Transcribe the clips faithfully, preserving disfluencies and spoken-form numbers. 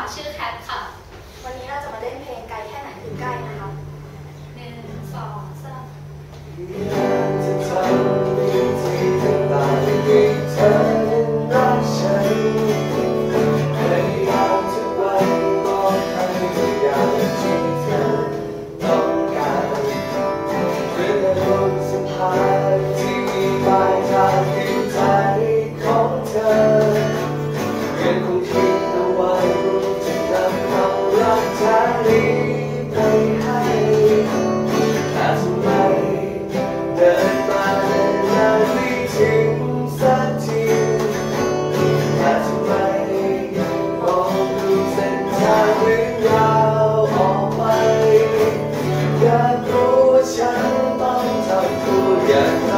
ชื่อแคทค่ะวันนี้เราจะมาเล่นเพลงไกลแค่ไหนคือใกล้นะคะหนึ่งสองสามจะทำในที่ต่างๆให้เธอนั้นรักฉันพยายามทุกวันบอกให้ทุกอย่างที่เธอต้องการเพื่อลมสัมผัสที่มีปลายทางที่ใจของเธอยังคงคิดเอาไว้จะนำความรักแท้นี้ไปให้แต่ทำไมเดินมาเดินไม่ถึงสักทีแต่ทำไมมองดูเส้นทางวิ่งยาวออกไปอยากรู้ว่าฉันต้องทำตัวอย่างไร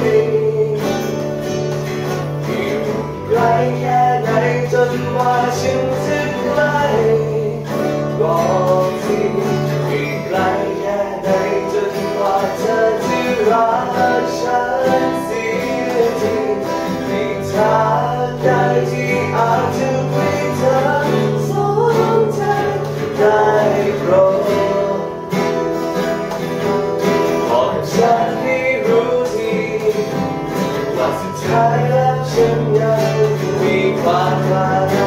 อยู่ไกลแค่ไหนจนว่าฉันจะใกล้บอกทีอีกไกลแค่ไหนจนกว่าเธอจะรักฉันเสียทีมีทางใดที่อาจจะให้เธอสนใจได้โปรดบอกกับฉันให้รู้ทีว่าสุดท้ายแล้วฉันยังมีความหวัง